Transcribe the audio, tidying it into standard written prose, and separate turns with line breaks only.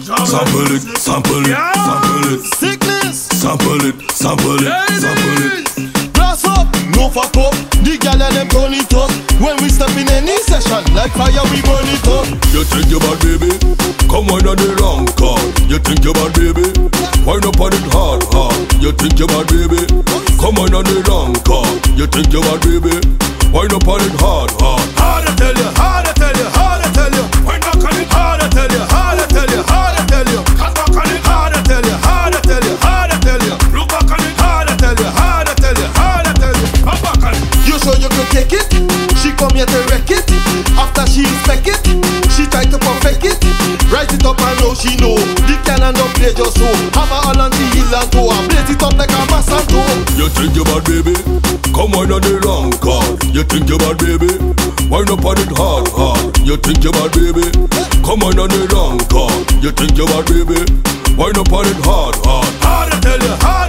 Sample it, sample it, sample it.
Sickness.
Sample it, sample it, sample it.
Glass up, no fuck up. The gal and them turn it up. When we step in any session, like fire we burn it up.
You think you bad, baby? Come on the wrong call. You think you bad, baby? Wind up on it hard, hard. You think you bad, baby? Come on the wrong call. You think you bad, baby? Wind up on it hard, hard.
Hard to tell you, hard to tell you, hard to tell you. Wind up on it hard to tell you, hard to tell you, hard to tell you. Cut back on it hard to tell you, hard to tell you, hard to tell you. Look back on it hard to tell you, hard to tell you, hard to tell you. Come back on it. You sure you could take it? She come here to wreck it. After she inspect it, she try to perfect it. Write it up and know she know. The cannon don't play just so. Hammer all on the hill and go and blaze it up like a Massanto.
You think you bad, baby? Come on the wrong call. You think you bad, baby? Wind up on it hard, hard. You think you bad, baby? Come on the wrong call. You think you bad, baby? Wind up on it hard, hard.
Hard to tell you, hard